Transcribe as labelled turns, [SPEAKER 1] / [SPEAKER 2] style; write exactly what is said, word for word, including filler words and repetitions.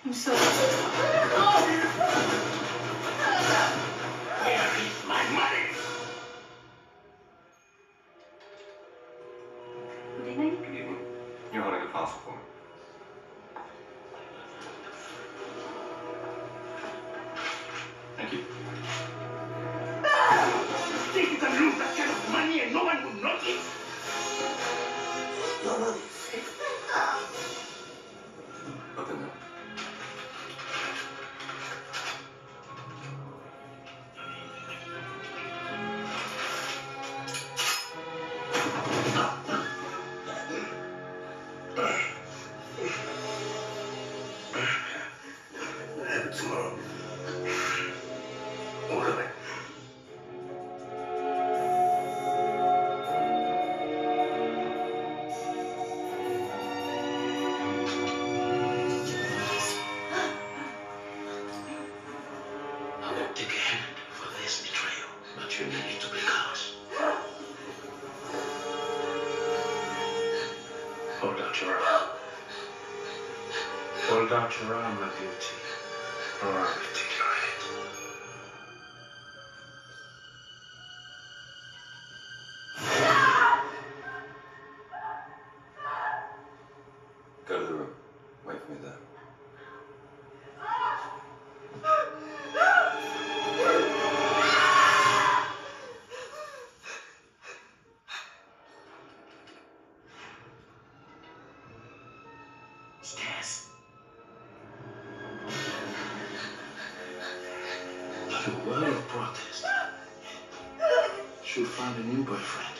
[SPEAKER 1] I'm sorry. Where is my money? Good evening.
[SPEAKER 2] Good evening. You're holding a parcel for me. Thank you.
[SPEAKER 1] Think you can lose that kind of money and no one will notice? No, no.
[SPEAKER 2] Open them.
[SPEAKER 1] Have it tomorrow. Order it. I won't take a hand for this betrayal, but you need to be cautious. Hold out your arm. Hold out your arm, my beauty, or I will take your head.
[SPEAKER 2] Go to the room. Wait for me there.
[SPEAKER 1] Stairs. But a word of protest should find a new boyfriend.